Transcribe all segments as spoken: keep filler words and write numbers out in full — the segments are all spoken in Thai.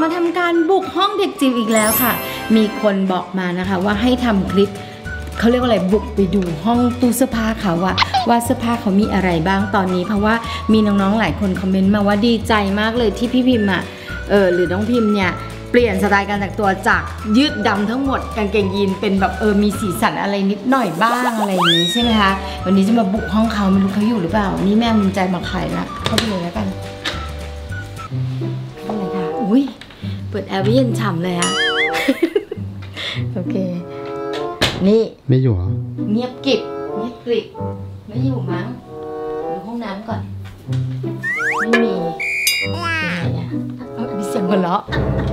มาทำการบุกห้องเด็กจิ๋วอีกแล้วค่ะมีคนบอกมานะคะว่าให้ทำคลิปเขาเรียกว่าอะไรบุกไปดูห้องตู้เสื้อผ้าเขาว่าว่าเสื้อผ้าเขามีอะไรบ้างตอนนี้เพราะว่ามีน้องๆหลายคนคอมเมนต์มาว่าดีใจมากเลยที่พี่พิมพ์อ่ะเออหรือน้องพิมพ์เนี่ยเปลี่ยนสไตล์การแต่งตัวจากยืดดำทั้งหมดกางเกงยีนเป็นแบบเออมีสีสันอะไรนิดหน่อยบ้างอะไรอย่างนี้ใช่ไหมคะวันนี้จะมาบุกห้องเขาไม่รู้เขาอยู่หรือเปล่านี่แม่มุนใจมาขายละเข้าไปเลยแล้วกันอะไรคะอุ้ยเปิดแอร์เย็นฉ่ำเลยอะ โอเคนี่ไม่อยู่เหรอเงียบกริบเงียบกริบไม่อยู่มั้งดูห้องน้ำก่อนไม่มียังไงอะมีเสียงหัวเราะ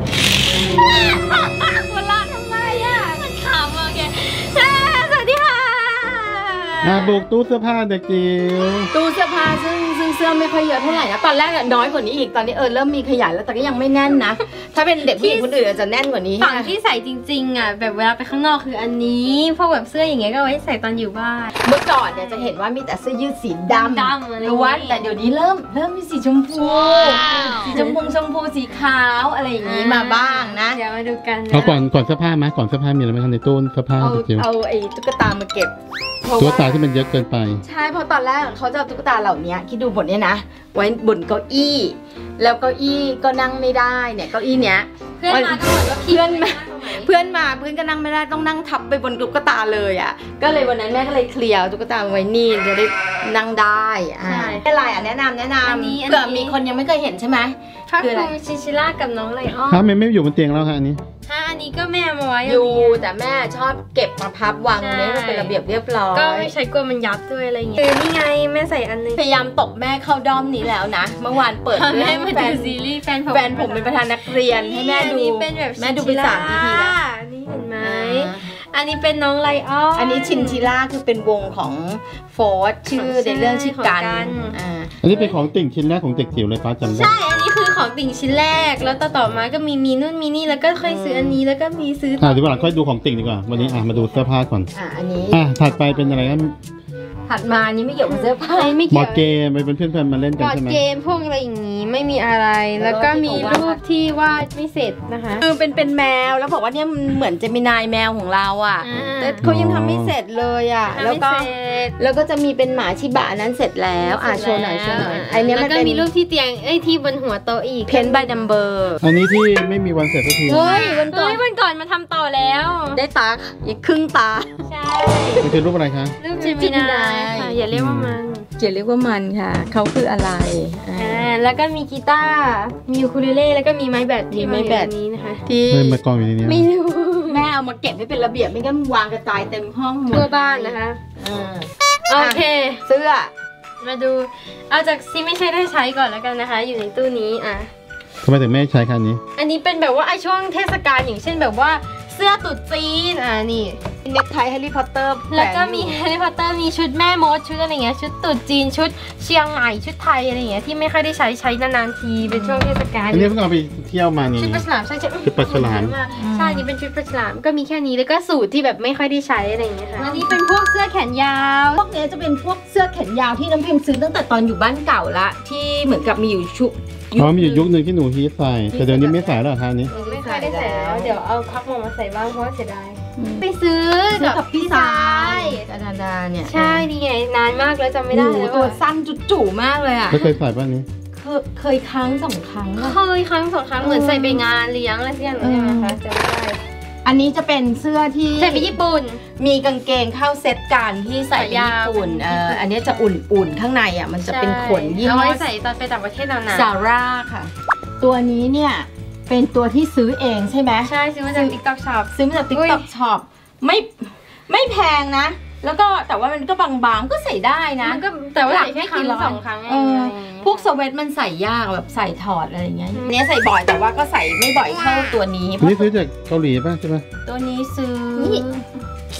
หัวเราะทำไมอะมันขำโอเคสวัสดีค่ะมาบุกตู้เสื้อผ้าเด็กจิ๋วตู้เสื้อผ้าซึ่งซึ่งเสื้อไม่ค่อยเยอะเท่าไหร่นะตอนแรกน้อยกว่านี้อีกตอนนี้เออเริ่มมีขยายแล้วแต่ก็ยังไม่แน่นนะถ้าเป็นเด็กผู้หญิงคนอื่นจะแน่นกว่านี้ฝั่งที่ใส่จริงๆอ่ะแบบเวลาไปข้างนอกคืออันนี้พวกแบบเสื้ออย่างเงี้ยก็ไว้ใส่ตอนอยู่บ้านเมื่อก่อนเนี่ยจะเห็นว่ามีแต่เสื้อยืดสีดำล้วนแต่เดี๋ยวนี้เริ่มเริ่มมีสีชมพูสีชมพูชมพูสีขาวอะไรอย่างนี้มาบ้างนะเดี๋ยวมาดูกันเอาก่อนก่อนเสื้อผ้าไหมก่อนเสื้อผ้ามีอะไรไหมในตู้เสื้อผ้าเด็กจิ๋วเอาไอ้ตุ๊กตามาเก็บตุ๊กตาที่มันเยอะเกินไปใช่เพราะตอนแรกเขาจะเอาตุ๊กตาเหล่านี้คิดดูบทเนี้ยนะไว้บนเก้าอี้แล้วเก้าอี้ก็นั่งไม่ได้เนี่ยเก้าอี้เนี้ยเพื่อนมาต้องบอกว่าเพื่อนมาเพื่อนมาเพื่อนก็นั่งไม่ได้ต้องนั่งทับไปบนตุ๊กตาเลยอ่ะก็เลยวันนั้นแม่ก็เลยเคลียร์ตุ๊กตาไว้นี่จะได้นั่งได้อ่าอะไรอ่ะแนะนำแนะนำเผื่อมีคนยังไม่เคยเห็นใช่ไหมคืออะไรชิชิล่ากับน้องไลออนถ้าไม่ไม่อยู่บนเตียงแล้วค่ะอันนี้ถ้าอันนี้ก็แม่มาไว้อยู่แต่แม่ชอบเก็บมาพับวางไว้ให้เป็นระเบียบเรียบร้อยก็ไม่ใช้กลัวมันยับด้วยอะไรอย่างเงี้ยคือนี่ไงแม่ใส่อันนึงพยายามตบแม่เข้าด้อมนี้แล้วนะเมื่อวานเปิดเรื่องแฟนซีรีส์แฟนผมแฟนผมเป็นประธานนักเรียนให้แม่ดูแม่ดูไปสาม อี พี แล้วนี่เห็นไหมอันนี้เป็นน้องไลออนอันนี้ชินชิล่าคือเป็นวงของโฟร์ชื่อในเรื่องชื่อกันอันนี้เป็นของติ่งชิ้นแรกของเด็กจิ๋วเลยป้าจำได้ใช่อันนี้คือของติ่งชิ้นแรกแล้วต่อต่อมาก็มีมีนู่นมีนี่แล้วก็ค่อยซื้ออันนี้แล้วก็มีซื้ออ่าเดี๋ยววันหลังค่อยดูของติ่งดีกว่าวันนี้อ่ะมาดูเสื้อผ้าก่อนอ่ะอันนี้อ่ะถัดไปเป็นอะไรกันถัดมานี้ไม่เกี่ยวกับเสื้อผ้าไม่เกี่ยวบอร์ดเกมไปเป็นเพื่อนๆมาเล่นกันใช่ไหมบอร์ดเกมพวกอะไรอย่างนี้ไม่มีอะไรแล้วก็มีรูปที่วาดไม่เสร็จนะคะคือเป็นเป็นแมวแล้วบอกว่าเนี่ยมันเหมือนเจมินายแมวของเราอ่ะแต่เขายังทำไม่เสร็จเลยอ่ะแล้วก็แล้วก็จะมีเป็นหมาชิบะนั้นเสร็จแล้วอ่ะโชว์หน่อยโชว์หน่อยไอเนี้ยมันก็มีรูปที่เตียงไอ้ที่บนหัวโต๊ะอีกเพนใบดัมเบอร์อันนี้ที่ไม่มีวันเสร็จสักทีเฮ้ยวันก่อนวันก่อนมาทำต่อแล้วได้ตาอีกครึ่งตาใช่มันคือรูปอะไรคะรูปเจมินายค่ะอย่าเรียกว่ามันอย่าเรียกว่ามันค่ะเขาคืออะไรอ่าแล้วก็มีกีตาร์มีอูคูเลเล่แล้วก็มีไม้แบดที่ไม้แบดนี้นะคะที่มากองอยู่ในนี้ไม่รู้แม่เอามาเก็บให้เป็นระเบียบไม่งั้นวางกระจายเต็มห้องหมดทั่วบ้านนะคะโอเคเสื้อมาดูเอาจากที่ไม่ใช่ได้ใช้ก่อนแล้วกันนะคะอยู่ในตู้นี้อ่ะทำไมถึงไม่ใช้คันนี้อันนี้เป็นแบบว่าไอช่วงเทศกาลอย่างเช่นแบบว่าเสื้อตุ๊ดจีนอ่ะนี่เน็กไทแฮร์รี่พอตเตอร์แล้วก็มีแฮร์รี่พอตเตอร์มีชุดแม่มดชุดอะไรเงี้ยชุดตุ๊ดจีนชุดเชียงใหม่ชุดไทยอะไรเงี้ยที่ไม่ค่อยได้ใช้ใช้นานๆทีเป็นช่วงเทศกาลอันนี้เพิ่งเอาไปเที่ยวมานี่ชุดปลาฉลามใช่ใช่ชุดปลาฉลามใช่นี่เป็นชุดปลาฉลามก็มีแค่นี้แล้วก็สูตรที่แบบไม่ค่อยได้ใช้อะไรเงี้ยค่ะอันนี้เป็นพวกเสื้อแขนยาวพวกนี้จะเป็นพวกเสื้อแขนยาวที่น้ำพิมพ์ซื้อตั้งแต่ตอนอยู่บ้านเก่าละที่เหมือนกับมีอยู่ชุดอ๋อมีอยู่ยุคหนึ่งที่หนูฮีทใส่แต่เดี๋ยวนี้ไม่ใส่แล้วค่ะนี้ไม่ค่อยได้ใส่แล้วเดี๋ยวเอาพักมาใส่บ้างเพราะเสียดายไปซื้อกับพี่สายดาดาดาเนี่ยใช่นี่ไงนานมากแล้วจำไม่ได้แล้วตัวสั้นจุจู่มากเลยอ่ะไม่เคยใส่ป่ะนี้เคยครั้งสองครั้งเคยครั้งสองครั้งเหมือนใส่ไปงานเลี้ยงอะไรสักอย่างใช่ไหมคะจำไม่ได้อันนี้จะเป็นเสื้อที่ใส่ไปญี่ปุ่นมีกางเกงเข้าเซ็ตกันที่ใส่ไปญี่ปุ่นเอออันนี้จะอุ่นๆข้างในอ่ะมันจะเป็นขนยี่ห้อใส่ตอนไปต่างประเทศนานๆซาร่าค่ะตัวนี้เนี่ยเป็นตัวที่ซื้อเองใช่ไหมใช่ซื้อมาจาก TikTok Shop ซื้อมาจาก TikTok Shop ไม่ไม่แพงนะแล้วก็แต่ว่ามันก็บางๆก็ใส่ได้นะก็แต่ว่าใส่แค่ครั้งสองครั้งเองพวกสเวตมันใส่ยากแบบใส่ถอดอะไรอย่างเงี้ยเนี้ยใส่บ่อยแต่ว่าก็ใส่ไม่บ่อยเท่าตัวนี้นี่ซื้อจากเกาหลีป่ะใช่ไหมตัวนี้ซื้อ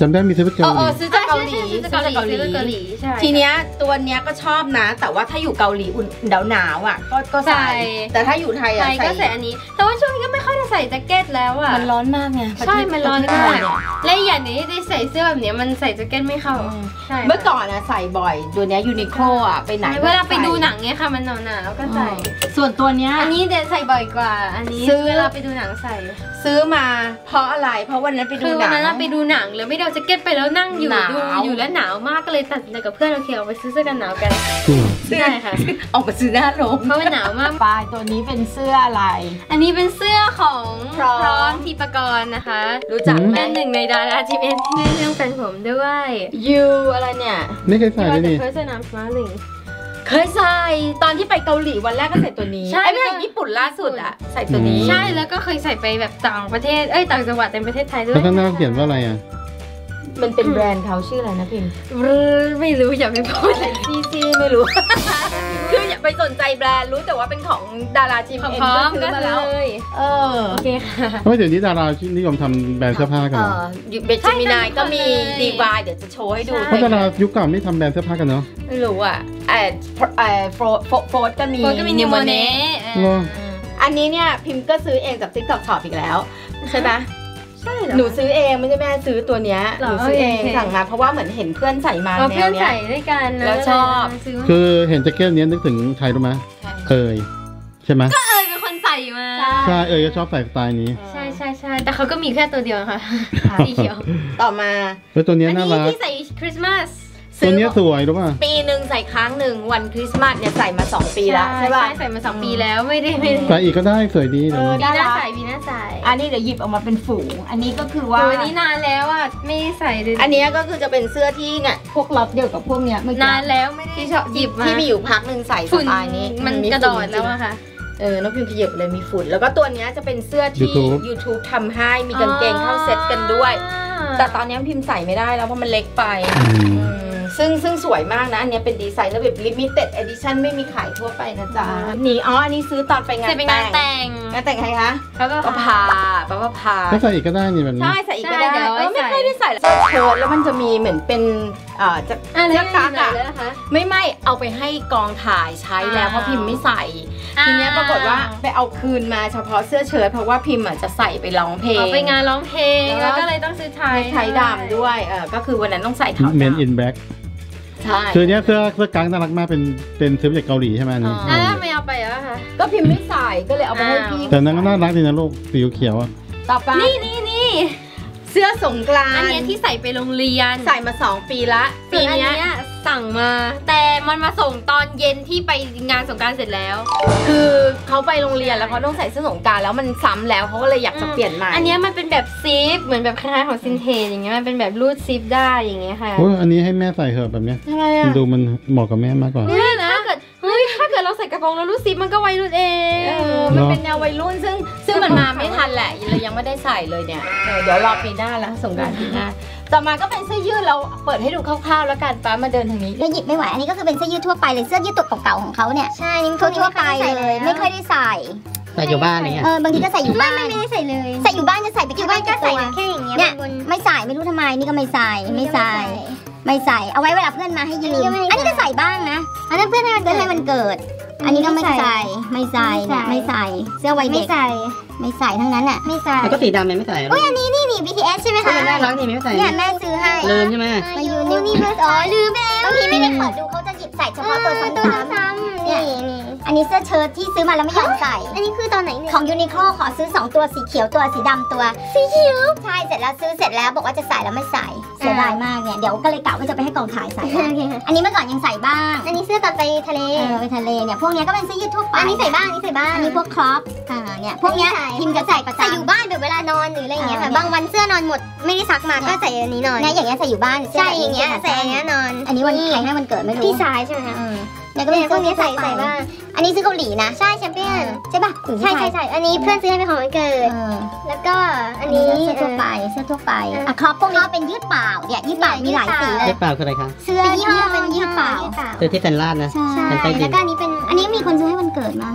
จำได้มีซื้อไปเกาเออหเอลีอซื้อจากเกาหลีซื้อจากเกาหลีซื้อจากเกาหลีใช่ทีเนี้ยตัวเนี้ยก็ชอบนะ แต่ว่าถ้าอยู่เกาหลีอุ่นหนาวๆอ่ะก็ก็ใส่แต่ถ้าอยู่ไทยไทอ่ะยก็ใส่อันนี้ แต่ว่าช่วงนี้ก็ไม่ค่อยได้ใส่แจ็คเก็ตแล้วอ่ะมันร้อนมากไงใช่มันร้อนประมาเทศไทกยเนี่ยและอีกอย่างหนึงที่ได้ใส่เสื้อแบบเนี้ยมันใส่แจ็คเก็ตไม่เข้าใช่เมื่อก่อนอะใส่บ่อยตัวเนี้ยยูนิโคลอ่ะไปไหนเวลาไปดูหนังเนี้ยค่ะมันหนาวๆก็ใส่ส่วนตัวเนี้ยอันนี้เดนใส่บ่อยกว่า อันนี้ซื้อเวลาไปดูหนังใส่ซื้อมาเพราะอะไรเพราะวันนั้นไปดูคือหวันนังนั้นเราไปดูหนังแล้วไม่ได้เอาแจ็คเก็ตไปแล้วนั่งอยู่หนาวดูอยู่แล้วหนาวมากก็เลยตัดสินใจกับเพื่อนโอเคเอาไปซื้อเสื้อกันหนาวกันจริงเหรอใช่ค่ะออกมาซื้อหน้าโรงเพราะว่าหนาวมากปลายตัวนี้เป็นเสื้ออะไรอันนี้เป็นเสื้อของพร้อมพร้อมทีปกรณ์นะคะรู้จักไหมเป็นหนึ่งในดาราทีมเอ็นที่ได้เรื่องแฟนผมด้วยยูอะไรเนี่ยไม่เคยใส่ที่เลว่าย จะนี่เคยสนามสมาร์ลิงเคยใส่ตอนที่ไปเกาหลีวันแรกก็ใส่ตัวนี้ใช่ไอ้ไม่ใช่ญี่ปุ่นล่าสุดอะใส่ตัวนี้ใช่แล้วก็เคยใส่ไปแบบต่างประเทศเอ้ยต่างจังหวัดในประเทศไทยด้วยแล้วข้างหน้าเขียนว่าอะไรอ่ะมันเป็นแบรนด์เขาชื่ออะไรนะพิมพ์ไม่รู้อย่าไปพูดเลยซีซีไม่รู้ คืออย่าไปสนใจแบรนด์รู้แต่ว่าเป็นของดาราทีมของเอ็นพร้อก็มซื้อก็มาเลแล้วยเออโอเคค่ะเพราะเดี๋ยวนี้ดารานิยมทำแบรนด์เสื้อผ้ากันเอเหรออเบจิมินายก็มีใช่ดีวายเดี๋ยวจะโชว์ให้ดูเพราะดารายุคเก่าไม่ทำแบรนด์เสื้อผ้ากันเนาะไม่รู้อ่ะแอดแอดโฟร์โฟร์ก็มีโฟร์ก็มีนิวโมเน่เหรออันนี้เนี่ยพิมพ์ก็ซื้อเองจาก TikTok Shop อีกแล้วใช่ไหมใช่เหรอหนูซื้อเองไม่ใช่แม่ซื้อตัวเนี้ยเหรหอนูซื้อเองโอเคสั่งมาเพราะว่าเหมือนเห็นเพื่อนใส่มาเอาแนเพื่อวน เนี้ยใส่ด้วยกันนะแล้วชอบซื้อคือเห็นแจ็คเก็ตเนี้ยนึกถึงใครรู้ไหมเอยใช่ไหมก็เอยเป็นคนใส่มาใช่เอยก็ชอบใส่สไตล์นี้ใช่ใช่ใช่แต่เขาก็มีแค่ตัวเดียวค่ะสีเขียวต่อมาแล้วตัวเนี้ยอันน่านี้รักที่ใส่คริสต์มาสตัวเนี้ยสวยรู้ป่ะปีหนึ่งใส่ครั้งหนึ่งวันคริสต์มาสเนี่ยใส่มาสองปีแล้วใช่ป่ะใส่มาสองปีแล้วไม่ได้ไม่ได้ใส่อีกก็ได้สวยดีเดี๋ยวนี้ปีหน้าใส่ปีหน้าใส่อันนี้เดี๋ยวหยิบออกมาเป็นฝูงอันนี้ก็คือว่าโอ้ยนี่นานแล้วอ่ะไม่ได้ใส่เลยอันเนี้ยก็คือจะเป็นเสื้อที่เนี่ยพวกล็อตเดียวกับพวกเนี้ยเมื่อกี้นานแล้วไม่ได้ที่ชอบหยิบมาที่มีอยู่พักหนึ่งใส่สฝุ่นไตล์นี้มันฝุ่กระโดดแล้วอะค่ะเออน้องพิมพ์ขยับเลยมีฝุ่นแล้วก็ตัวเนี้ยจะเป็นเสื้อที่ YouTube YouTube ทำให้มีกางเกงเข้าเซ็ตกันด้วย แต่ตอนนี้พิมพ์ใส่ไม่ได้แล้วเพราะมันเล็กไปอืมอืมซึ่งซึ่งสวยมากนะ อันเนี้ยเป็นดีไซน์แล้วแบบ limited edition ไม่มีขายทั่วไปนะจ๊ะนี่อ๋ออันนี้ซื้อตอนไปงานใส่เป็นงานแต่งงานแต่งใครคะเขาก็ป้าพาป้าป้าพาก็ใส่อีกก็ได้นี่แบบนี้ใช่ใส่อีกก็ได้ใช่เดี๋ยวเอาไว้เออไม่ใส่ค่อยได้ใส่แล้วเสื้อเชิ้ตแล้วมันจะมีเหมือนเป็นเอ่อจะอ่ะแล้วเสื้อกั๊กอะอะแล้วนะคะไม่ไม่เอาไปให้กองถ่ายใช้แล้วอ่าเพราะพิมพ์ไม่ใส่อ่าทีเนี้ยปรากฏว่าไปเอาคืนมาเฉพาะเสื้อเชิ้ตเพราะว่าพิมพ์อ่ะจะใส่ไปร้องเพลงเอาไปงานร้องเพลงแล้แล้ววก็เลยต้องซื้อไทยไทยดำด้วยเออก็คือวันนั้นต้องใส่เท้าเมนอิดำนแบ็กใช่คือเนี้ยเสื้อเสื้อกั๊กน่ารักมากเป็นเป็นซื้อมาจากเกาหลีใช่ไหมอันนี้อ่าไม่เอาไปแล้วค่ะก็พิมพ์ไม่ใส่ก็เลยเอาไปให้พี่แต่นั้นก็น่ารักดีนะลูกสีเขียวๆอ่ะต่อไปนี่นี่นี่เสื้อสงกรานอันต์เนี้ยที่ใส่ไปโรงเรียนใส่มาสองปีละส่ปีวนอันเนี้ยเนี้ยสั่งมา แต่มันมาส่งตอนเย็นที่ไปงานสงกรานต์เสร็จแล้วคือเขาไปโรงเรียนแล้วเขาต้องใส่เสื้อสงกรานต์แล้วมันซ้ำแล้วเขาก็เลยอยากจะเปลี่ยนใหม่อันเนี้ยมันเป็นแบบซิปเหมือนแบบคล้ายๆของซินเทจอย่างเงี้ยมันเป็นแบบรูดซิปได้อย่างเงี้ยค่ะโอ้ยอันนี้ให้แม่ใส่เหอะแบบเนี้ยทำไมอ่ะดูมันเหมาะกับแม่มากกว่าเฮ้ยถ้าเกิดเฮ้ยถ้าเกิดเราใส่กระโปรงแล้วรูดซิปมันก็ไว้รูดเองเออมันเป็นแนววัยรุ่นซึ่งซึ่งมันมาไม่ทันแหละเลยยังไม่ได้ใส่เลยเนี่ยเออเดี๋ยวรอปีหน้าแล้วสงกรานต์ปีหน้าต่อมาก็เป็นเสื้อยืดเราเปิดให้ดูคร่าวๆแล้วกันป้ามาเดินทางนี้ก็หยิบไม่ไหว อันนี้ก็คือเป็นเสื้อยืดทั่วไปเลยเสื้อยืดตัวเก่าๆของเขาเนี่ย ใช่ทั่วทั่วๆไปเลย ไม่ค่อยได้ใส่ใส่อยู่บ้านอะไรเงี้ยเออบางทีก็ใส่อยู่บ้านไม่ได้ใส่เลย ใส่อยู่บ้านจะใส่ไปแค่บ้านก็ใส่แค่อย่างเงี้ยเนี่ยไม่ใส่ไม่รู้ทำไมนี่ก็ไม่ใส่ไม่ใส่ไม่ใส่เอาไว้เวลาเพื่อนมาให้ยืมอันนี้ก็ใส่บ้างนะอันนั้นเพื่อนให้มันเกิดให้มันเกิด อันนี้ก็ไม่ใส่ไม่ใส่เนี่ยไม่ใส่เสื้อวัยเด็กไม่ใส่ไม่ใส่ทั้งนั้นอ่ะไม่ใส่แล้วก็สีดำมันไม่ใส่หรออุ้ยอันนี้นี่นี่ บี ที เอส ใช่ไหมคะมันน่ารักนี่ไม่ใส่เนี่ยแม่ซื้อให้ลืมใช่ไหมมาอยู่นิ้วนี่เพื่อนอ๋อลืมแล้วบางทีไม่ได้เปิดดูเขาจะหยิบใส่เฉพาะตัวซ้ำๆนี่นี่อันนี้เสื้อเชิ้ตที่ซื้อมาแล้วไม่ยอมใส่ อันนี้คือตอนไหนเนี่ยของยูนิโคลขอซื้อสองตัวสีเขียวตัวสีดำตัวสีเขียวใช่เสร็จแล้วซื้อเสร็จแล้วบอกว่าจะใส่แล้วไม่ใส่เสียดายมากเนี่ยเดี๋ยวก็เลยกะว่าจะไปให้กองถ่ายใส่อันนี้เมื่อก่อนยังใส่บ้างอันนี้เสื้อตอนไปทะเลเออไปทะเลเนี่ยพวกเนี้ยก็เป็นเสื้อยืดทั่วไปอันนี้ใส่บ้างอันนี้ใส่บ้างอันนี้พวกครอปอ่าเนี่ยพวกเนี้ยพิมจะใส่ประจำใส่อยู่บ้านแบบเวลานอนหรืออะไรอย่างเงี้ยค่ะบางวันเสื้อนอนหมดไม่ได้ซักมาก็ใส่อันนี้นอนเนี่ยอย่างเงี้ยใส่อยู่บ้านใช่อย่างเงี้ยใส่อันเนี้ยนอนอันนี้วันใครให้วันเกิดไม่รู้พี่ชายใช่ไหมคะเนี่ยก็เป็นพวกนี้ใส่ใส่บ้างอันนี้ซื้อเกาหลีนะใช่แชมเปี้ยนใช่ป่ะใช่ใช่ใช่อันนี้เพื่อนซื้อให้เป็นของวันเกิดแล้วก็อันนี้เสื้อทั่วไปเสื้อทั่วไปอ่ะครอปพวกนี้เป็นยืดเปล่าเนี่ยยืดเปล่ามีหลายสีเลเล็ยบเปล่าคืออะไรคะเสื้อยืดเป็นยืดเปล่าเสื้อที่แซนลาดนะใช่แซนใต้ดิแล้นวก็อันนี้เป็นอันนี้มีคนซื้อให้วันเกิดมั้ง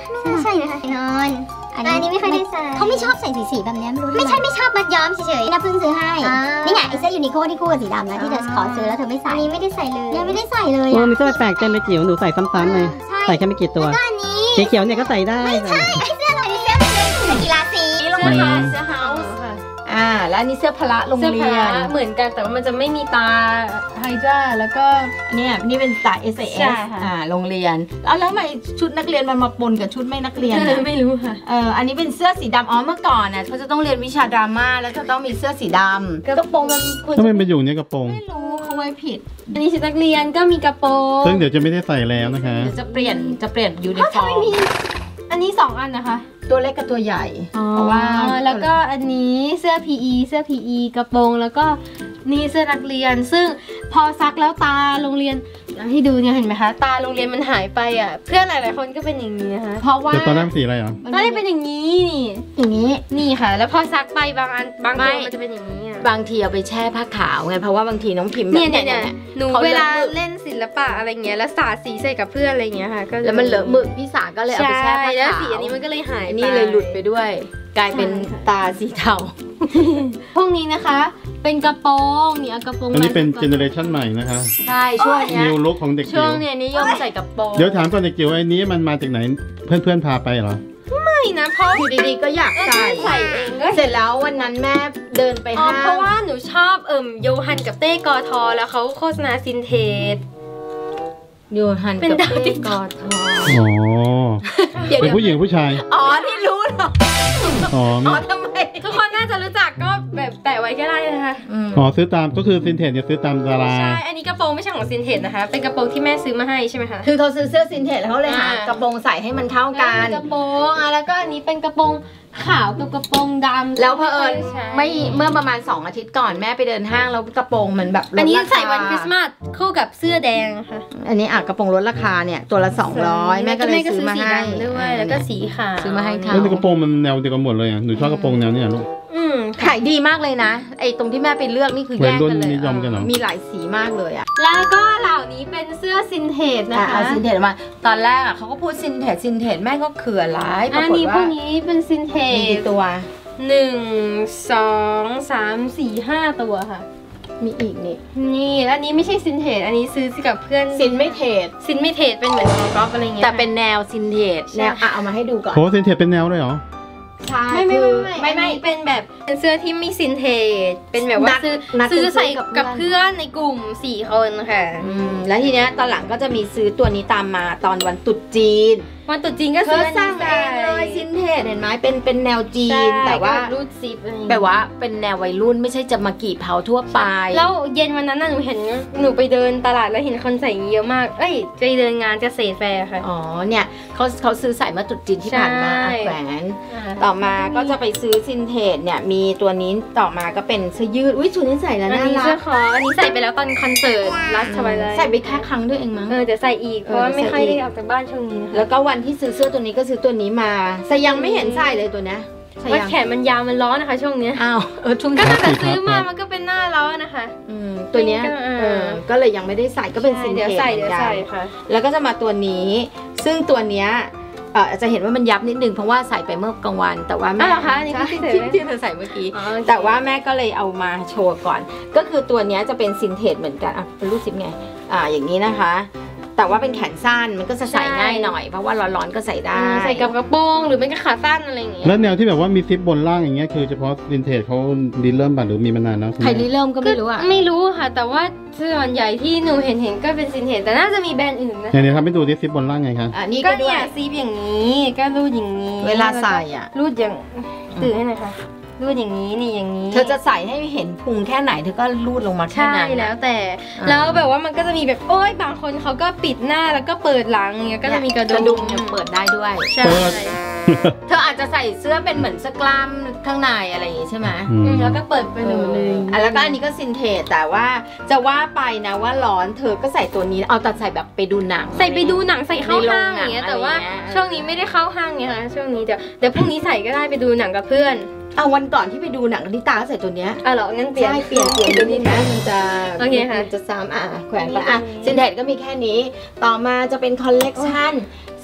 ไม่ใช่นะคะนอนอันนี้ไม่ค่อยได้ใส่เขาไม่ชอบใส่สีๆแบบนี้ไม่รู้ไม่ใช่ไม่ชอบมัดย้อมเฉยๆนะเพิ่งซื้อให้นี่ไงไอ้เสื้อยูนิโคที่คู่กับสีดำนะที่เธอขอซื้อแล้วเธอไม่ใส่อันนี้ไม่ได้ใส่เลยยังไม่ได้ใส่เลยโอ้มีเสื้อแปลกๆเต็มเลยจิ๋วหนูใส่ซ้ำๆเลยใส่แค่ไม่กี่ตัวก็อันนี้สีเขียวเนี่ยก็ใส่ได้ไม่ใช่ไอ้เสื้ออะไรเสื้อเป็นกีฬาสีนี่โรงเรียนเสื้อเฮาส์อ่าแล้วอันนี้เสื้อพละโรงเสื้อเรีผ้ายนเหมือนกันแต่ว่ามันจะไม่มีตาไฮดราแล้วก็เนี่ยนี่เป็นสาย เอส เอใช่เอสค่ะอ่าโรงเรียนแล้วแล้วทำไมชุดนักเรียนมันมาปนกับชุดไม่นักเรียนอะไม่รู้ค่ะเอออันนี้เป็นเสื้อสีดำอ๋อเมื่อก่อนน่ะเขาจะต้องเรียนวิชาดราม่าแล้วจะต้องมีเสื้อสีดำกระโปรงมันควรถ้าจะมันไปอยู่ในกระโปรงไม่รู้เขาไว้ผิดอันนี้ชุดนักเรียนก็มีกระโปรงซึ่งเดี๋ยวจะไม่ได้ใส่แล้วนะคะเดี๋ยวจะเปลี่ยนจะเปลี่ยนยูนิฟอร์มอันนี้สองอันนะคะตัวเล็กกับตัวใหญ่ เพราะว่าแล้วก็อันนี้เสื้อ พี อี เสื้อ พี อี กระโปรงแล้วก็นี่เสื้อนักเรียน ซึ่งพอซักแล้วตาโรงเรียนให้ดูเนี่ยเห็นไหมคะตาโรงเรียนมันหายไปอ่ะเพื่อนหลายๆคนก็เป็นอย่างนี้นะคะเพราะว่าแต่ตอนแรกสีอะไรอ่ะก็ได้เป็นอย่างนี้นี่อย่างนี้นี่ค่ะ แล้วพอซักไปบางอันบางตัวไม่มันจะเป็นอย่างนี้อ่ะบางทีเอาไปแช่ผ้าขาวไงเพราะว่าบางทีน้องพิมพ์แบบเนี่ยเนี่ยเนี่ยหนูเขาเวเลลาอะมือเล่นศิลปะอะไรเงี้ยแล้วสาดสีใส่กับเพื่อนอะไรเงี้ยค่ะก็แล้วมันเลอะมือพี่สาก็เลยเอาไปแช่ใช่ผ้าแล้วขาวสีอันนี้มันก็เลยหายอันนี้เลยหลุดไปด้วย กลายเป็นตาสีเทาพวกนี้นะคะ เป็นกระโปรงนี่เอากระโปรงอันนี้เป็นมาเจเนอเรชันใหม่นะคะใช่ช่วงเนี้ยนิวลุคของเด็กช่จิ๋ววงเนี้ยนิยมใส่กระโปรงเดี๋ยวถามก่อนเด็กจิ๋วไอ้นี้มันมาจากไหนเพื่อนๆพาไปเหรอไม่นะเพราะอยู่ดีๆก็อยากใส่ใส่เองก็เสร็จแล้ววันนั้นแม่เดินไปอ๋อห้างเพราะว่าหนูชอบเอิ่มโยฮันกับเต้กอทอแล้วเขาโฆษณาซินเทสโยฮันเป็นกับดาวเต้ติ๊กกต๊ออกทออ๋อเดี๋ยวเป็นผู้หญิงผู้ชายอ๋อที่รู้เหรออ๋ออ๋ไม่อทำไมทุกคนน่าจะรู้จักก็แบบแปะไว้ก็ได้นะคะอืมอ๋อซื้อตามก็คือซินเทนเนี่ยซื้อตามดาราใช่ อันนี้กระโปรงไม่ใช่ของซินเทสนะคะ เป็นกระโปรงที่แม่ซื้อมาให้ใช่ไหมคะคือเขาซื้อเสื้อซินเทจแล้วเขาเลยหาอ่ากระโปรงใส่ให้มันเท่ากันกระโปรงอ่ะแล้วก็อันนี้เป็นกระโปรงขาวกับกระโปรงดำแล้วเผอิญใช่ไม่เมื่อประมาณสองอาทิตย์ก่อนแม่ไปเดินห้างแล้วกระโปรงมันแบบลดอันนี้ราคาใส่วันคริสต์มาสคู่กับเสื้อแดงค่ะอันนี้อ่ะกระโปรงลดราคาเนี่ยตัวละสองร้อยแม่ก็เลยซื้อมาให้สีดำด้วยแล้วก็สีขาวซื้อมาให้เขาแล้วในกระโปรงมันแนวเดียวกันหมดเลยอ่ะหนูชอบกระโปรงแนวเนี้ยลูกอืมขายดีมากเลยนะไอ้ตรงที่แม่ไปเลือกนี่คือแย่งกันเลยวัยรุ่นนิยมกันเหรอมีหลายสีมากเลยอ่ะแล้วก็เหล่านี้เป็นเสื้อซินเทสนะอ่ะคะเอาซินเทจมา ตอนแรกอ่ะเขาก็พูดซินเทจซินเทจแม่ก็เขื่อร้ายปอัราน กฏนี้พวว่ากนี้เป็นซินเทมีสกี่ตัวหนึ่งสองสามสี่ห้าตัวค่ะมีอีกนี่นี่แล้วอันนี้ไม่ใช่ซินเทสอันนี้ซื้อกับเพื่อนซินไม่เทจซินไม่เทสเป็นเหมือนของก๊อฟอะไรเงี้ยแต่เป็นแนวซินเทจแนวอ่ะเอามาให้ดูก่อนโหซินเทนเป็นแนวเลยเหรอใช่ไม่ไม่คือไม่ไม่ไม่ไม่ไม่เป็นแบบเป็นเสื้อที่ไม่ซินเทสเป็นแบบว่านัดซื้อนัดซื้อใส่ซื้อกักับบ เพื่เพื่ออน นในกลุ่มสี่คนค่ะอืมแล้วทีเนี้ยตอนหลังก็จะมีซื้อตัวนี้ตามมาตอนวันตรุษจีนวันตรุษจีนก็เธซื้ออสร้างเองเลยซินเทจเห็นไหมเป็นเป็นแนวจีนใช่แต่ว่าก็รูดซิปอะไรอย่างเงี้ยแต่ว่าเป็นแนววัยรุ่นไม่ใช่จะมากี่เผาทั่วไปแล้วเย็นวันนั้นน่ะหนูเห็นหนูไปเดินตลาดแล้วเห็นคนใส่อย่างนี้เยอะมาก เอ้ยไปเดินงานเกษตรแฟร์ค่ะอ๋อเนี่ยเขาเขาซื้อใส่มาตรุษจีนที่ผ่านมาใช่อ่ะแหวน ต่อมาก็จะไปซื้อซินเทจเนี่ยมีตัวนี้ต่อมาก็เป็นเสื้อยืดอุ้ยชุดนี้ใส่แล้วอันน่านี้รัเสื้อก คออันนี้ใส่ไปแล้วตอนคอนเสิร์ตรัสทวายไลท์ใส่ไปแค่ครั้งด้วยเองมั้งเออจะใส่อีกเพราะว่าเออไม่ค่อยใส่อีได้กออกจากบ้านช่วงนี้นะคะแล้วก็วันที่ซื้อเสื้อตัวนี้ก็ซื้อตัวนี้มาแต่ยังไม่เห็นใส่เลยตัวเนี้ยใส่ว่ายังแขนมันยาวมันร้อนนะคะช่วงเนี้ยอ้าวเออช่วงก็นี้ตั้งแต่ซื้อมามันก็เป็นหน้าร้อนนะคะอืมตัวเนี้ยก็เออเออก็เลยยังไม่ได้ใส่ก็เป็นซินเทเดี๋ยวจใส่เหมืเดี๋อย นกัวใส่นค่ะแล้วก็จะมาตัวนี้ ซึ่งตัวเนี้ยเออจะเห็นว่ามันยับนิดนึงเพราะว่าใส่ไปเมื่อกลางวัน แต่ว่าแม่อ้าวเหรอคะอันนี้ใช่ที่ใส่ที่ไว้ที่เธอใส่เมื่อกี้อ๋อโอเคแต่ว่าแม่ก็เลยเอามาโชว์ก่อน ก็คือตัวเนี้ยจะเป็นซินเทจเหมือนกันอ่ะเป็นรูปซิปไงอ่าอย่างนี้นะคะ แต่ว่าเป็นแขนสั้นมันก็จะใส่ง่ายหน่อยเพราะว่าร้อนๆก็ใส่ได้ใส่กับกระโปรงหรือเป็นกระขาสั้นอะไรอย่างเงี้ยแล้วแนวที่แบบว่ามีซิปบนล่างอย่างเงี้ยคือเฉพาะซินเทนเขาดีเริ่มป่ะหรือมีมานานแล้วใครริเริ่มก็ไม่รู้อ่ะไม่รู้ค่ะ แต่ว่าส่วนใหญ่ที่หนูเห็นเห็นก็เป็นซินเทสแต่น่าจะมีแบรนด์อื่นนะเนี่ยเนี่ยทำให้ดูที่ซิปบนล่างไงคะอ่ะนี่ก็ก็ด้วเนี่ย ยซีบอย่างนี้ก็รูดอย่างนี้เวลาใส่อ่ะรูดอย่างตื่นให้หน่อยค่ะรูดอย่างนี้นี่อย่างนี้เธอจะใส่ให้เห็นพุงแค่ไหนเธอก็รูดลงมาแค่ใช่นั้นแล้วแต่อ่าแล้วแบบว่ามันก็จะมีแบบโอ้ยบางคนเขาก็ปิดหน้าแล้วก็เปิดหลังอย่างเงี้ยก็จะมีกระกระดุดุมมเนี่ยเปิดได้ด้วยใช่เธออาจจะใส่เสื้อเป็นเหมือนเสื้อกล้ามข้างในอะไรอย่างงี้ใช่ไหมอืมอืมแล้วก็เปิดไปหนูเลยอ่ะแล้วก็อันนี้ก็ซินเทจแต่ว่าจะว่าไปนะว่าร้อนเธอก็ใส่ตัวนี้เอาแต่ใส่แบบไปดูหนังใส่ไปดูหนังใส่เข้าห้างอย่างเงี้ยในโรงหนังแต่ว่าอะไรเงี้ยช่วงนี้ไม่ได้เข้าห้างไงคะช่วงนี้เดี๋ยวเดี๋ยวพรุ่งนี้ใส่ก็ได้ไปดูหนังกับเพื่อนเอาวันก่อนที่ไปดูหนังลิตาก็ใส่ตัวเนี้ยอ่ะเหรองั้นเปลี่ยนใช่เปลี่ยนเปลี่ยนตัวนี้นะมันจะโอเคค่ะมันจะซ้ำอ่ะแขวนไปอัอ่ะนนี้ซินเทจก็มีแค่นี้ ต่อมาจะเป็นคอลเลกชัน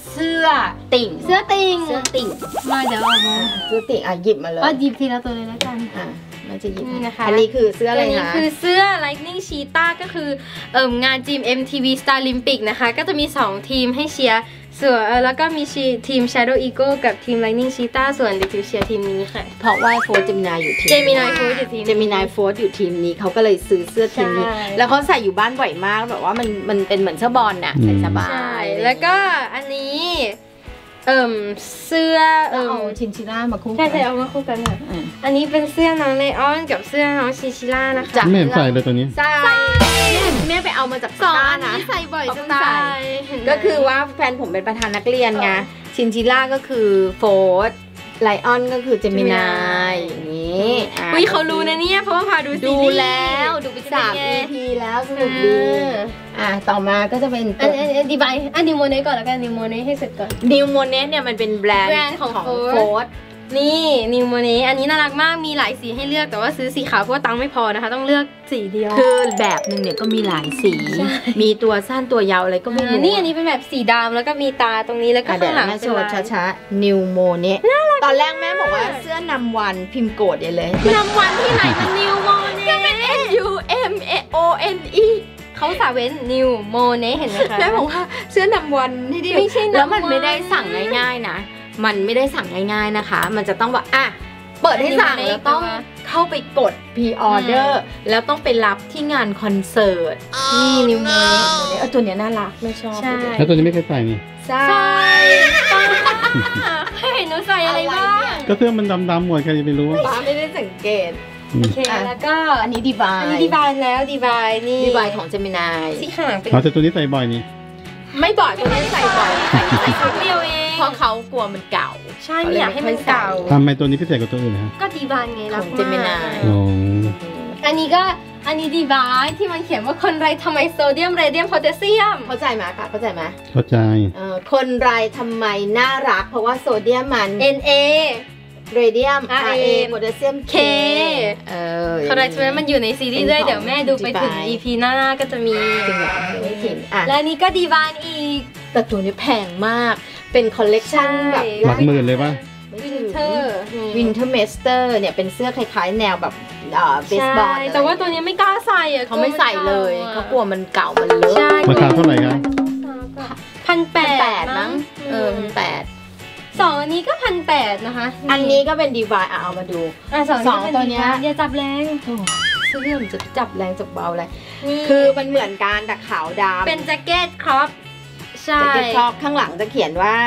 เสื้อติ่งเสื้อติงเสื้อติ่งมาเดี๋ยวเอามาเสื้อติ่งอ่ะหยิบมาเลยก็หยิบทีละตัวเลยแล้วกันอ่ะมันจะหยิบนี่นะคะอันนี้คือเสื้ออะไรตัวนี้คะคือเสื้อ Lightning Cheetah ก็คือเอ่มงานจีม เอ็ม ที วี Starlympic นะคะก็จะมีสองทีมให้เชียร์ส่วนเอ่อแล้วก็มีชีทีม Shadow Eagle กับทีม Lightning Cheetah ส่วนเด็กจิ๋วเชียร์ทีมนี้ค่ะเพราะว่าโฟร์เจมินายอยู่ทีม Gemini Force อยู่ทีมเจมินายโฟร์อยู่ทีมนี้เขาก็เลยซื้อเสื้อทีมนี้ใช่แล้วเขาใส่อยู่บ้านบ่อยมากแบบว่ามันมันเป็นเหมือนเสื้อบอลน่ะอืมใส่สบายใช่ แล้วก็อันนี้เอิ่มเสื้อเอเอิ่อมเอาชินชิล่ามาคู่ใช่ใช่เอามาคู่กันค่ะอืมอันนี้เป็นเสื้อน้องไลออนกับเสื้อน้องชิชิล่านะคะจ้ะไม่เห็นใส่เลยตัวนี้ใส่แม่ไปเอามาจากสองบ้าอันนนะนี้ใส่บ่อยเขาจะเพิ่งใส่ตายเห็นไหมก็คือว่าแฟนผมเป็นประธานนักเรียนไงชินชิล่าก็คือโฟร์ไลออนก็คือเจมินายอย่างนี้ะอุ้ยเขารู้นะเนี่ยเพราะว่าพาดูซีดูรีส์แล้วดูไปสามเป็นอีไงพีแล้วสนุกดีเอออ่ะต่อมาก็จะเป็นอันอันอันดีบายอันนิวโมเนก่อนแล้วกันนิวโมเนให้เสร็จก่อนนิวโมเนสเนี่ยมันเป็นแบรนด์แบรนด์ของของ Ford โฟร์นี่นิวโมเนอันนี้น่ารักมากมีหลายสีให้เลือกแต่ว่าซื้อสีขาวเพราะว่าตังค์ไม่พอนะคะ ต้องเลือกสีเดียวคือแบบหนึ่งเนี่ยก็มีหลายสี มีตัวสั้นตัวยาวอะไรก็ไม่รู้นี่อันนี้เป็นแบบสีดำแล้วก็มีตาตรงนี้แล้วก็อ่ะเดี๋ยข้าว งหลังแม่เป็โชนว์ลายช้าๆนิวโมเนสตอนแรกแม่บอกว่าเสื้อนำวันพิมพ์โกรธใหญ่เลยนำวันที่ไหนมันนิวโมเนก็เป็น N U M O N E เขาสาเว้นนิวโมเนเห็นไหมคะแม่บอกว่าเสื้อนำวันที่ดิไม่ใช่นำวันแล้วมันไม่ได้สั่งง่ายๆนะ มันไม่ได้สั่งง่ายๆนะคะ มันจะต้องว่าอ่ะเปิดให้สั่งแล้วต้องเข้าไปกด พรี ออเดอร์ แล้วต้องไปรับที่งานคอนเสิร์ตนี่นิวโมเนเออตัวเนี้ยน่ารักไม่ชอบใช่แล้วตัวนี้ไม่เคยใส่นี่ใช่ใช่หนูใส่อะไรบ้างก็เสื้อมันดำๆหมดใครจะไปรู้ป้าไม่ได้สังเกตอืมโอเคแล้วก็อันนี้ดีบายอันนี้ดีบายแล้วดีบายนี่ดีบายของเจมินายสีข้างหลังเป็นอ๋อแต่ตัวนี้ใส่บ่อยนี่ไม่บ่อยตัวนี้ใส่บ่อยใส่ใส่ครั้งเดียวเองเพราะเขากลัวมันเก่าใช่ไม่อยากให้มันเก่าทำไมตัวนี้พิเศษกว่าตัวอื่นนะฮะก็ดีบายไงรักของมากเจมินายอ๋ออันนี้ก็อันนี้ดีบายที่มันเขียนว่าคนไรทำไมโซเดียมเรเดียมโพแทสเซียมเข้าใจไหมคะเข้าใจไหมเข้าใจเอ่อคนไรทำไมน่ารัก เพราะว่าโซเดียมมัน N A เรเดียม R A โพแทสเซียม K เออคนไรใช่ไหมมันอยู่ในซีรีส์ด้วยเดี๋ยวแม่ดูไปถึง อี พี หน้าก็จะมีจริงเหรอไม่ถึงอ่ะและอันนี้ก็ดีบายอีกแต่ตัวนี้แพงมาก เป็นคอลเลกชันแบบหลักหมื่นเลยป่ะวินเทอร์วินเทอร์เมสเตอร์เนี่ยเป็นเสื้อคล้ายๆ แนวแบบเอ่อเบสใช่บอลแต่ว่าตัวนี้ไม่กล้าใส่อะเขาไม่ใส่เลยเขากลัวมันเก่ามันเลอะใช่ราคาเท่าไหร่ครับพันแปพันแปดดมั้งเออพันแปดสองอันนี้ก็พันแปดนะคะอันนี้ก็เป็นดีวายเอามาดูอ่ะสองสองตัวเนี้ยอย่าจับแรงเสื้อมันจะจับแรงจับเบาอะไรนี่คือมันเหมือนกันแต่ขาวดำเป็นแจ็คเก็ตครอปใช่แจ็คเก็ตครอบข้างหลังจะเขียนว่า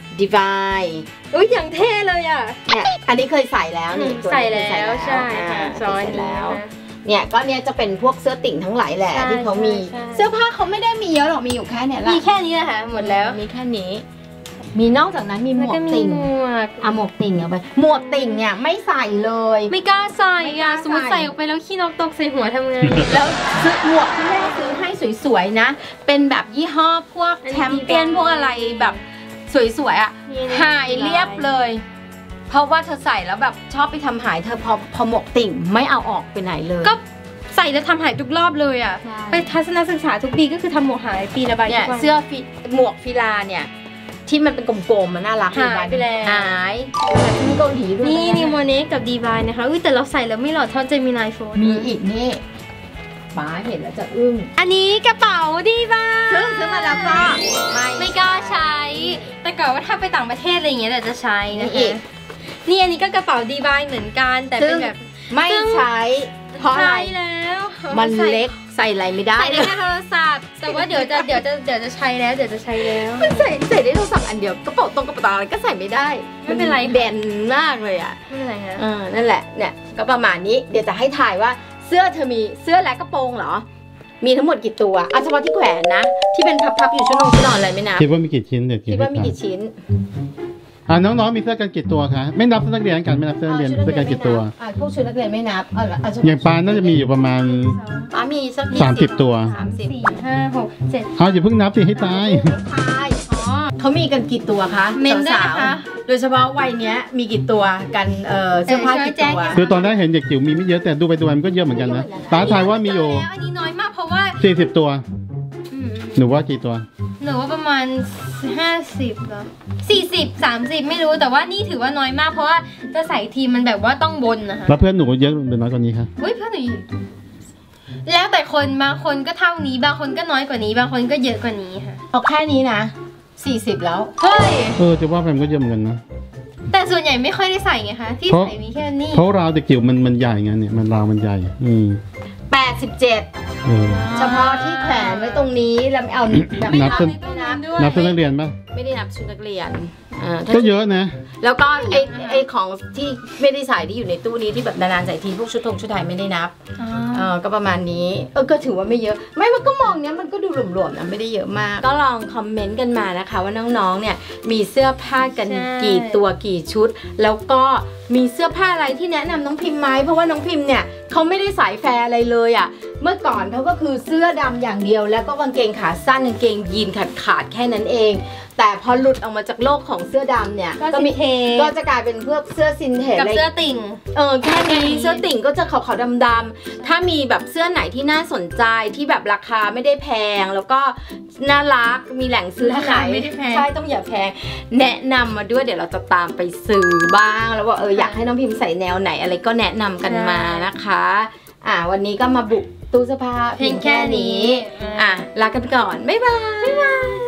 Divine อุ้ยอย่างเท่เลยอ่ะเนี่ยอันนี้เคยใส่แล้วนี่ตัวใส่นี้แล้เคยวใช่ค่ะอ่าซอยใส่แล้แล้ว ว เนี่ยก็เนี่ยจะเป็นพวกเสื้อติ่งทั้งหลายแหละใช่ที่เขามีใช่ใช่เสื้อผ้าเขาไม่ได้มีเยอะหรอกมีอยู่แค่เนี่ยแหละมีแค่นี้นะคะหมดแล้วมีแค่นี้ มีนอกจากนั้นมีหมแล้ววก็กมีติ่งหมวกอ่ะหมวกติ่งเอาไปหมวกติ่งเนี่ยไม่ใส่เลยไม่กล้าใส่ไม่กล้าอะสมมติใส่ใส่ออกไปแล้วขี้นกตกใส่หัวทำไงแล้วซื้อหมวกที่แม่ซื้อให้สวยๆนะ เป็นแบบยี่ห้อพวกอันนี้แชมเปี้ยนดีพวกอะไรแบบสวยๆอ่ะนี่หายเรียบเลย เพราะว่าเธอใส่แล้วแบบชอบไปทำหายเธอพอพอหมวกติ่งไม่เอาออกไปไหนเลยก็ใส่แล้วทำหายทุกรอบเลยอ่ะใช่ไปทัศนศึกษาทุกปีก็คือทำหมวกหายปีละใบเนี่ยทุกวันเสื้อฟิหมวกฟิลาเนี่ยที่มันเป็นกลมๆมันน่ารักหายไปแล้วหายแบบที่เกาหลีด้วยนี่นิวโมเนสกับดีบายนะคะอุ้ยแต่เราใส่แล้วไม่หล่อเท่าเจมินายโฟนมีอีกนี่ป้าเห็นแล้วจะอึ้งอันนี้กระเป๋าดีบายซื้อซื้อมาแล้วก็ไม่ไม่กล้าใช้ แต่ก่อนว่าถ้าไปต่างประเทศอะไรอย่างเงี้ยเดี๋ยวจะใช้นะนี่อีคะกนี่อันนี้ก็กระเป๋าดีบายเหมือนกันแต่เป็นแบบไม่ใช้เพราะอะไรใช้แล้วมันใส่เล็กใส่อะไรไม่ได้ใส่ได้แค่โทรศัพท์แต่ว่าเดี๋ยวจะเดี๋ยวจะเดี๋ยวจะใช้แล้วเดี๋ยวจะใช้แล้วมันใส่ใส่ได้โทรศัพท์อันเดียวกระเป๋าตรงกระเป๋าอะไรก็ใส่ไม่ได้ไม่เป็นไรค่ะแบนมากเลยอ่ะไม่เป็นไรฮะเออนั่นแหละเนี่ยก็ประมาณนี้เดี๋ยวจะให้ถ่ายว่าเสื้อเธอมีเสื้อและกระโปรงเหรอ มีทั้งหมดกี่ตัวเอาเฉพาะที่แขวนนะ ที่เป็นพับๆอยู่ชุดนงชุดนอนอะไรไม่นับคิดว่ามีกี่ชิ้นเดี๋ยวคิดว่ามีกี่ชิ้นอ่าน้องๆมีเสื้อกันกี่ตัวคะไม่นับเสื้อนักเรียนกันไม่นับเสื้อนักเรียนเสื้อกันกี่ตัวอ่าพวกชุดนักเรียนไม่นับเอาละเอาเฉพะอย่างปานน่าจะมีอยู่ประมาณป้ามีสักสามสิบตัวสามสิบสี่ห้าหกเจ็ดเอาอย่าเพิ่งนับสิให้ตายใช่เขามีกันกี่ตัวคะเมนด้วยสานะวคะๆโดยเฉพาะวัยเนี้ยมีกี่ตัวกันเออเสื้อผ้ากี่ตัวคือตอนแรกเห็นเด็กจิ๋วมีไม่เยอะแต่ดูไปดูมามันก็เยอะเหมือนกันนะตาทายว่ามีอยู่แล้วอันนี้น้อยมากเพราะว่าสี่สิบตัวอืมหนูว่ากี่ตัวหนูว่าประมาณห้าสิบเหรอสี่สิบสามสิบไม่รู้แต่ว่านี่ถือว่าน้อยมากเพราะว่าจะใส่ทีมันแบบว่าต้องบนนะคะแล้วเพื่อนหนูเยอะหรือน้อยกว่านี้คะเฮ้ยเพื่อนหนูแล้วแต่คนบางคนก็เท่านี้บางคนก็น้อยกว่านี้บางคนก็เยอะกว่านี้ค่ะเอาแค่นี้นะสี่สิบแล้วเฮ้ยเออจะว่าไปมันก็เยอะเหมือนกันนะแต่ส่วนใหญ่ไม่ค่อยได้ใส่ไงคะที่เพราะใส่มีแค่นี้เพราะราวเด็กจิ๋วมันมันใหญ่ไงเนี่ยมันราวมันใหญ่ อืมแปดสิบเจ็ดเออเฉพาะที่แขวนไว้ตรงนี้แล้วเอาแบบนับเส้นไม่นับนับเส้นนักเรียนปะไม่ได้นับชุดนักเรียนอ่าก็เยอะนะแล้วก็ไอไอของที่ไม่ได้ใส่ที่อยู่ในตู้นี้ที่แบบนานๆใส่ทีพวกชุดทงชุดไทยไม่ได้นับเออก็ประมาณนี้เออก็ถือว่าไม่เยอะไม่มันก็มองเนี้ยมันก็ดูหลวมๆนะไม่ได้เยอะมาก ก็ลองคอมเมนต์กันมานะคะว่าน้องๆเนี่ยมีเสื้อผ้ากันกี่ตัวกี่ชุด แล้วก็มีเสื้อผ้าอะไรที่แนะนำน้องพิมพ์ไหมเพราะว่าน้องพิมพ์เนี่ยเขาไม่ได้สายแฟร์อะไรเลยอ่ะเมื่อก่อนเขาก็คือเสื้อดำอย่างเดียวแล้วก็กางเกงขาสั้นกางเกงยีนขาดขาดๆแค่นั้นเองแต่พอหลุดออกมาจากโลกของเสื้อดำเนี่ยก็มีก็จะกลายเป็นพวกเสื้อซินเทจกับเสื้อติ่งเออแค่นี้เสื้อติ่งก็จะขาวๆดำๆถ้ามีแบบเสื้อไหนที่น่าสนใจที่แบบราคาไม่ได้แพงแล้วก็น่ารักมีแหล่งซื้อที่ไหนราคาไม่ได้แพงใช่ต้องอย่าแพงแนะนำมาด้วยเดี๋ยวเราจะตามไปซื้อบ้างแล้วว่าเอออยากให้น้องพิมพ์ใส่แนวไหนอะไรก็แนะนำกันมานะคะอ่าวันนี้ก็มาบุกตู้เสื้อผ้าเพียงแค่นี้อ่ะลากันก่อนบ๊ายบายบ๊ายบาย